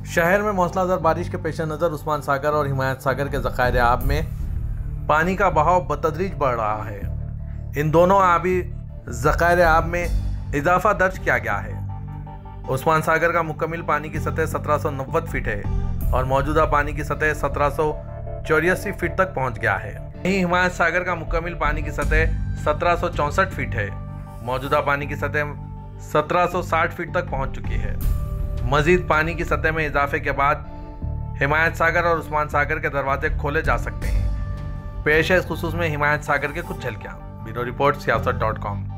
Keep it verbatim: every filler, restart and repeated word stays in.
शहर में मूसलाधार बारिश के पेश नज़र उस्मान सागर और हिमायत सागर के ज़खायर आब में पानी का बहाव बतदरीज बढ़ रहा है। इन दोनों आबी ज़खायर आब में इजाफा दर्ज किया गया है। उस्मान सागर का मुकम्मल पानी की सतह सत्रह सौ नब्बे फीट है और मौजूदा पानी की सतह सत्रह सौ चौरासी फीट तक पहुंच गया है। वहीं हिमायत सागर का मुकम्मल पानी की सतह सत्रह सौ चौंसठ फीट है। मौजूदा पानी की सतह सत्रह सौ साठ फीट तक पहुंच चुकी है। मजीद पानी की सतह में इजाफे के बाद हिमायत सागर और उस्मान सागर के दरवाजे खोले जा सकते हैं। पेश है इस खुसूस में हिमायत सागर के कुछ झलकियां। Bureau report Siasat dot com.